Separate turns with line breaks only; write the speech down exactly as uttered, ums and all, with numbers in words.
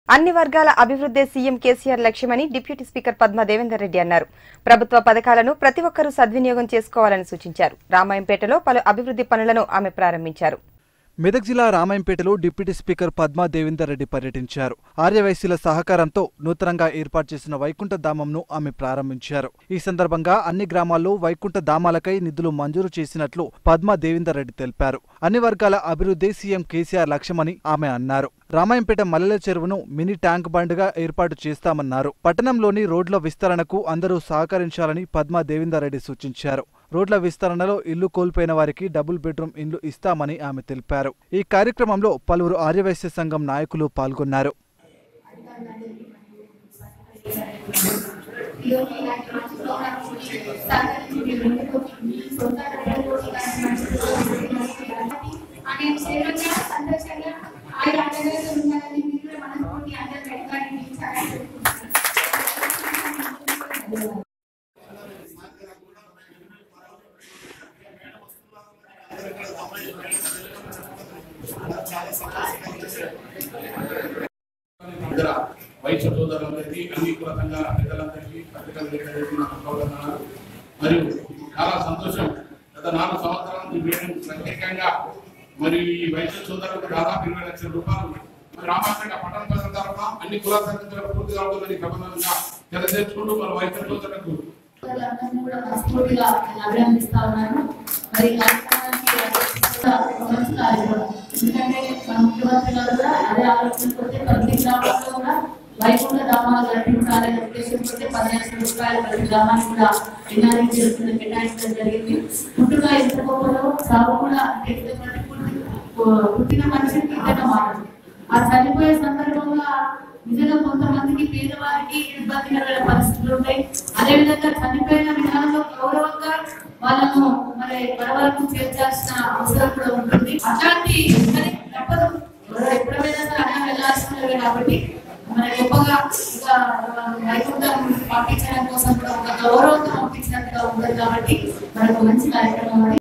అన్ని వర్గాల అభివృద్ధి సీఎం కేసీఆర్ లక్ష్యమని డిప్యూటీ స్పీకర్ పద్మా దేవేందర్ రెడ్డి అన్నారు. ప్రభుత్వ పథకాలను ప్రతి ఒక్కరూ సద్వినియోగం చేసుకోవాలని సూచించారు. రామాయంపేటలో పలు అభివృద్ధి పనులను ఆమె ప్రారంభించారు.
మెదక్ జిల్లా రామాయంపేటలో డిప్యూటీ స్పీకర్ పద్మా దేవేందర్ రెడ్డి పర్యటించారు. ఆర్యవైశ్యుల సహకారంతో నూతనంగా ఏర్పాటు చేసిన వైకుంఠ ధామంను ఆమె ప్రారంభించారు. ఈ సందర్భంగా అన్ని గ్రామాల్లో వైకుంఠ ధామాలకై నిధులు మంజూరు చేసినట్లు పద్మా దేవేందర్ రెడ్డి తెలిపారు. అన్ని వర్గాల అభివృద్ధి సీఎం కేసీఆర్ లక్ష్యమని ఆమె అన్నారు. రామాయంపేట మల్లెల చెరువును మినీ ట్యాంక్ బండ్గా ఏర్పాటు చేస్తామన్నారు. పట్టణంలోని రోడ్ల విస్తరణకు అందరూ సహకరించాలని పద్మా దేవేందర్ రెడ్డి సూచించారు. రోడ్ల విస్తరణలో ఇల్లు కోల్పోయిన వారికి డబుల్ బెడ్రూమ్ ఇండ్లు ఇస్తామని ఆమె తెలిపారు. ఈ కార్యక్రమంలో పలువురు ఆర్యవైశ్య సంఘం నాయకులు పాల్గొన్నారు.
ఇతర వైద్య సోదరులందరికీ అన్ని కులకంగా పెద్దలందరికీ పత్రికలు మరియు చాలా సంతోషం. గత నాలుగు సంవత్సరాల నుంచి మేము ప్రత్యేకంగా మరియు ఈ వైద్య సోదరులకు దాదాపు ఇరవై లక్షల రూపాయలు మరి రామాయంపేట పట్టణ ప్రజల తరఫున అన్ని కుల సంఘాలకు పూర్తిగా ఉంటుందని ప్రబంధంగా తెలియజేసుకుంటూ మన వైద్య సోదరులకు
వైకుంఠ ధామాలు కల్పించాలనే ఉద్దేశంతో పది లక్షల రూపాయలు ప్రతి గ్రామానికి కూడా ఎన్ఆర్ఐ చేస్తున్న కేటాయించడం జరిగింది. పుట్టుగా ఎంత గొప్పలో సాగు కూడా పుట్టిన మనిషికి ఇంతగా మారదు. ఆ చనిపోయే సందర్భంగా నిజంగా కొంతమందికి పేదవారికి ఇబ్బందికరమైన పరిస్థితులు ఉంటాయి. అదేవిధంగా చనిపోయిన విధానంలో గౌరవంగా వాళ్ళను మరి పడవలకు చేర్చాల్సిన అవసరం కూడా ఉంటుంది. అట్లాంటి తప్పదు, ఎప్పుడైనా సరే అన్నం వెళ్ళాల్సిందే కాబట్టి మన గొప్పగా ఇంకా వైకుంఠం పంపించడం కోసం కూడా ఒక గౌరవంతో పంపించినట్టుగా ఉంటుంది. కాబట్టి మనకు మంచి కార్యక్రమం.